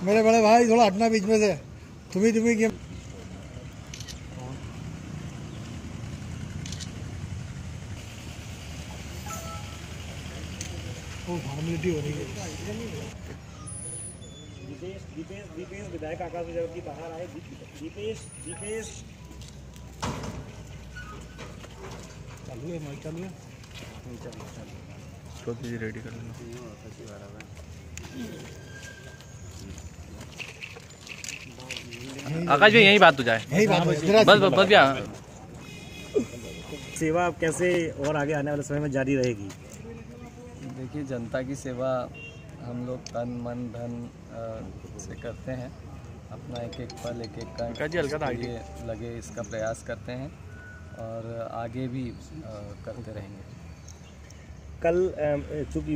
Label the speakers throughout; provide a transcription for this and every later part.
Speaker 1: मेरे बड़े भाई थोड़ा हटना बीच में से। तुम्ही गेम फॉर्मेलिटी हो रही है।
Speaker 2: दीपेश विधायक आकाश विजयवर्गीय की बाहर आए। दीपेश
Speaker 1: चालू है, माइक चालू है।
Speaker 3: चलो रेडी कर लेना। आकाश भाई यही बात हो जाए,
Speaker 1: यही बात
Speaker 3: बस भैया।
Speaker 2: सेवा कैसे और आगे आने वाले समय में जारी रहेगी?
Speaker 4: देखिए, जनता की सेवा हम लोग तन मन धन से करते हैं। अपना एक एक पल एक एक का लिए लगे इसका प्रयास करते हैं और आगे भी करते रहेंगे।
Speaker 2: कल चूँकि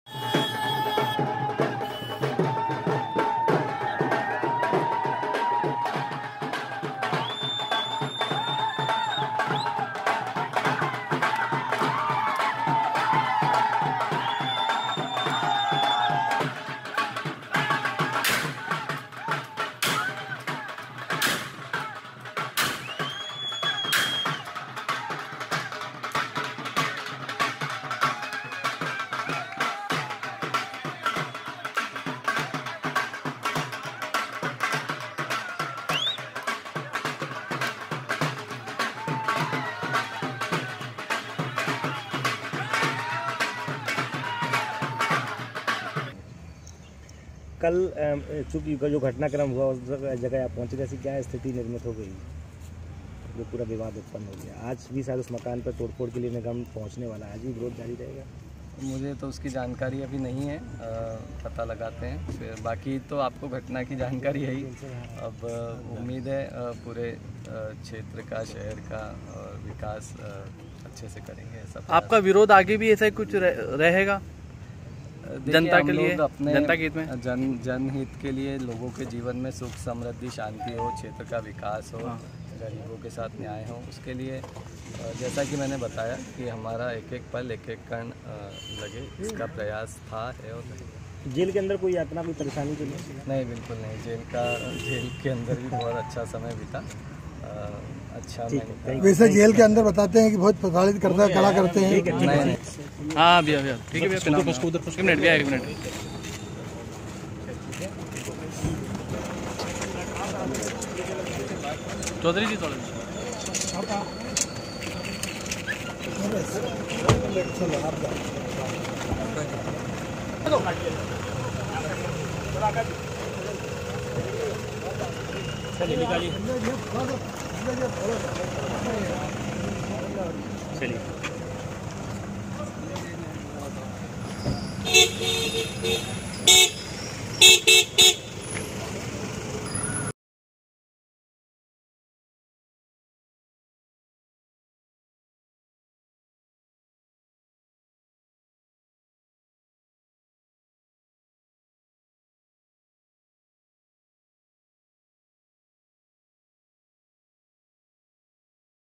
Speaker 2: कल चूँकि जो घटनाक्रम हुआ उस जगह आप पहुँचे, ऐसी क्या स्थिति निर्मित हो गई जो पूरा विवाद उत्पन्न हो गया? आज भी शायद उस मकान पर तोड़फोड़ के लिए निगम पहुँचने वाला है, आज भी विरोध जारी रहेगा?
Speaker 4: मुझे तो उसकी जानकारी अभी नहीं है, पता लगाते हैं फिर। बाकी तो आपको घटना की जानकारी है ही। अब उम्मीद है पूरे क्षेत्र का, शहर का विकास अच्छे से करेंगे। सब
Speaker 3: आपका विरोध आगे भी ऐसा कुछ रहेगा जनता के लिए,
Speaker 4: अपने
Speaker 3: जनता के हित में,
Speaker 4: जनहित के लिए, लोगों के जीवन में सुख समृद्धि शांति हो, क्षेत्र का विकास हो, गरीबों के साथ न्याय हो, उसके लिए जैसा कि मैंने बताया कि हमारा एक एक पल एक एक कण लगे इसका प्रयास था, है और रहेगा।
Speaker 2: जेल के अंदर कोई यातना, कोई परेशानी तो
Speaker 4: नहीं? बिल्कुल नहीं। जेल के अंदर भी बहुत अच्छा समय बीता। अच्छा,
Speaker 1: वैसे जेल के अंदर बताते हैं कि बहुत प्रभावित करता है, कड़ा करते हैं।
Speaker 4: नहीं।
Speaker 3: हाँ भैया ठीक है भैया, एक मिनट भैया, एक मिनट। चौधरी जी थोड़ा
Speaker 2: निकालिए। चलिए।